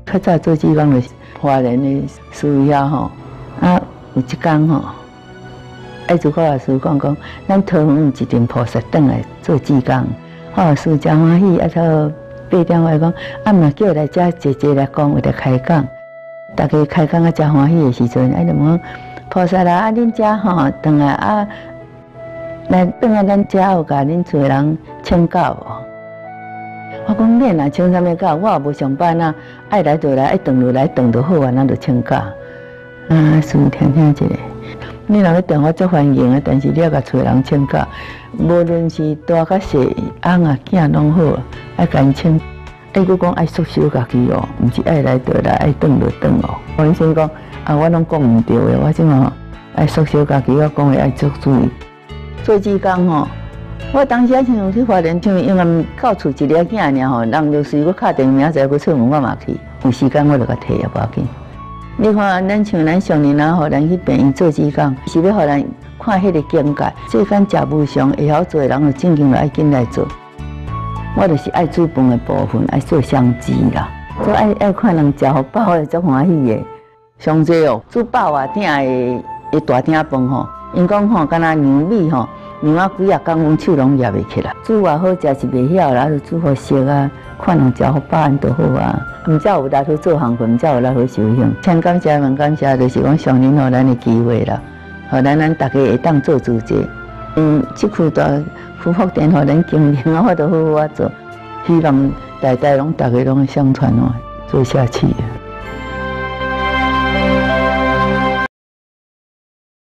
较早做志工就是华人的需要吼，啊有一天吼，爱主教老师讲，咱桃园有一尊菩萨转来做志工，老师真欢喜，啊到8点我讲，啊嘛叫来遮坐来讲，为了开讲，大家开讲啊真欢喜的时阵，就问菩萨啦，啊恁遮吼转来啊，来转来咱遮有甲恁厝人请教无？我讲恁若请啥物教？我也无上班啊，爱来就来，爱转就来，转就好啊，咱就请教。啊，师父听一下，你若要转我足欢迎啊，但是你要甲厝人请教，无论是大甲小，翁啊囝拢好，爱甲因请。伊佫讲爱缩小家己哦，毋是爱来就来，爱转就转哦。我先生讲啊，我拢讲毋对的，我怎么爱缩小家己？我讲话爱足注意。做志工吼。我当时啊，像去花莲，像因为到厝一个囝尔吼，人就随我敲电话，明仔载要出门，我嘛去。有时间我就甲摕也无要紧。你看，咱像咱上年啊，互咱去病院做志工，是要互咱看迄个境界。这间食物上会晓做的人，就正经就爱紧来做。我就是爱煮饭的部分，爱做香鸡啦，所以爱看人食好饱的，足欢喜的。上济哦，煮饱啊鼎的大鼎饭吼，因讲吼，敢若娘米吼。娘啊，几啊工阮手拢捏袂起来，煮也好食是袂晓啦，就煮好食啊，看人食好饱安就好啊。毋则有力去做项目，毋则有力去修行。千感谢万感谢，就是讲上年互咱的机会啦，互咱大家会当做主者。即区大福福店互咱经营啊，我都好好做，希望代代拢大家拢会相传哦，做下去。